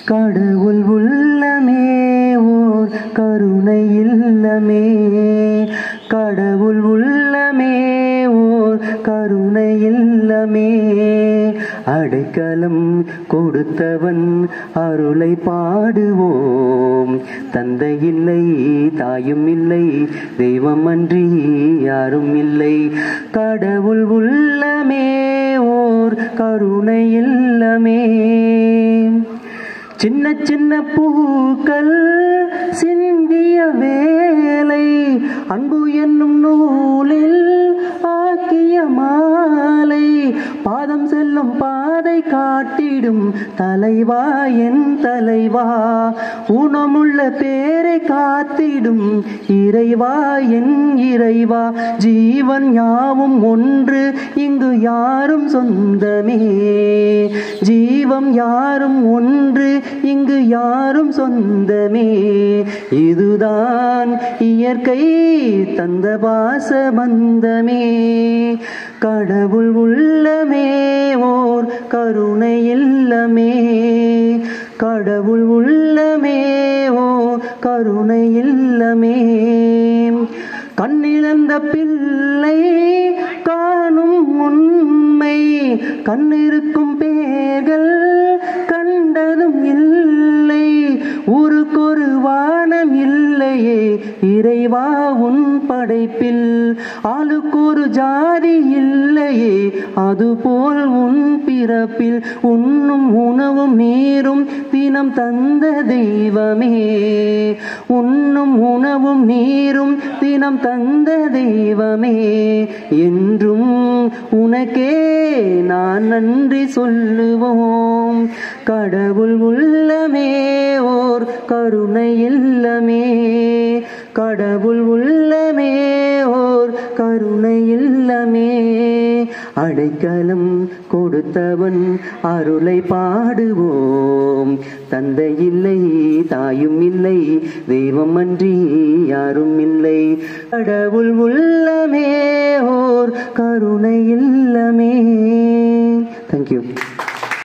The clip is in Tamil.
கடவுள் உள்ளமே ஓர் கருணை இல்லமே, கடவுள் உள்ளமே ஓர் கருணை இல்லமே. அடைக்கலம் கொடுத்தவன் அருளை பாடுவோம். தந்தை இல்லை, தாயும் இல்லை, தெய்வம் அன்றி யாரும் இல்லை. கடவுள் உள்ளமே ஓர் கருணை இல்லமே. சின்ன சின்ன பூக்கள் சிந்திய வேலை, அன்பு என்னும் நூலில் ஆக்கிய மாலை, பாதம் செல்லும் பாதை காட்டிடும் தலைவா என் தலைவா, ஊனமுள்ள பேரை காத்திடும் இறைவா என் இறைவா. ஜீவன் யாவும் ஒன்று, இங்கு யாரும் சொந்தமே, ஜீவம் யாரும் ஒன்று, இங்கு யாரும் சொந்தமே. இதுதான் இயற்கை தந்த பாச பந்தமே. கடவுள் உள்ளமே ஓர் கருணை இல்லமே, கடவுள் உள்ளமே ஓர் கருணை இல்லமே. கண்ணிழந்த பிள்ளை காணும் உண்மை, கண்ணிருக்கும் பேர்கள் கண்டதும் இல்லை. ஊருக்கொரு வானம் இல்லையே இறைவா உன் படைப்பில், ஆளுக்கொரு ஜாதி இல்லையே அதுபோல் உன் பிறப்பில். உண்ணும் உணவும் நீரும் தினம் தந்த தெய்வமே, உண்ணும் உணவும் நீரும் தினம் தந்த தெய்வமே. என்றும் உனக்கே நான் நன்றி சொல்லுவோம். கடவுள் உள்ளமே ஓர் கருணை இல்லமே, கடவுள் உள்ளமே ஓர் கருணை இல்லமே. அடைக்கலம் கொடுத்தவன் அருளை பாடுவோம். தந்தை இல்லை, தாயும் இல்லை, தெய்வம் அன்றி யாரும் இல்லை. கடவுள் உள்ளமே ஓர் கருணை இல்லமே.